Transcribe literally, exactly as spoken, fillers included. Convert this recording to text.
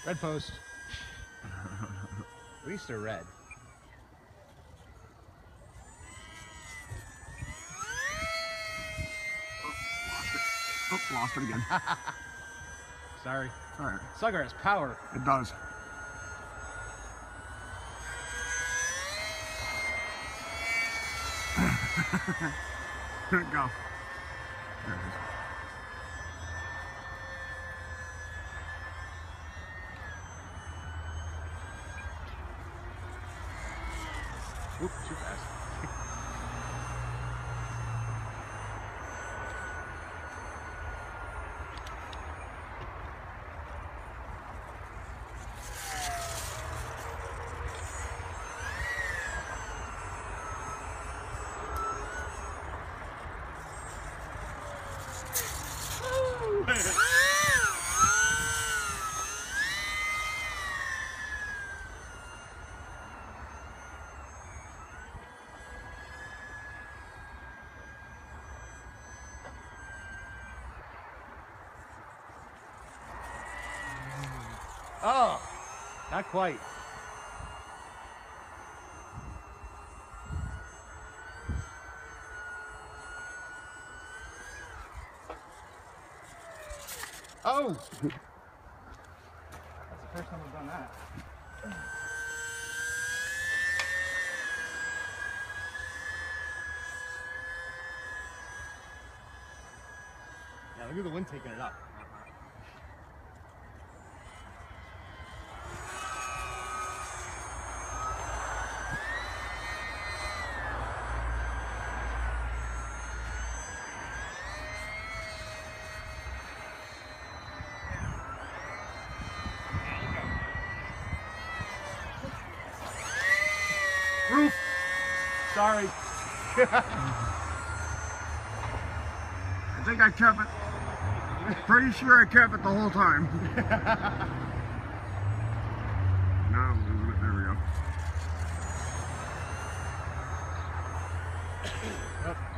Red post. At least they're red. Oh, lost it again. Sorry. All right. Sucker has power. It does. Here it go. There it is. Oop, too fast. Oh, not quite. Oh! That's the first time I've done that. Yeah, look at the wind taking it up. Roof. Sorry. I think I kept it. Pretty sure I kept it the whole time. Now I'm losing it. There we go. Yep.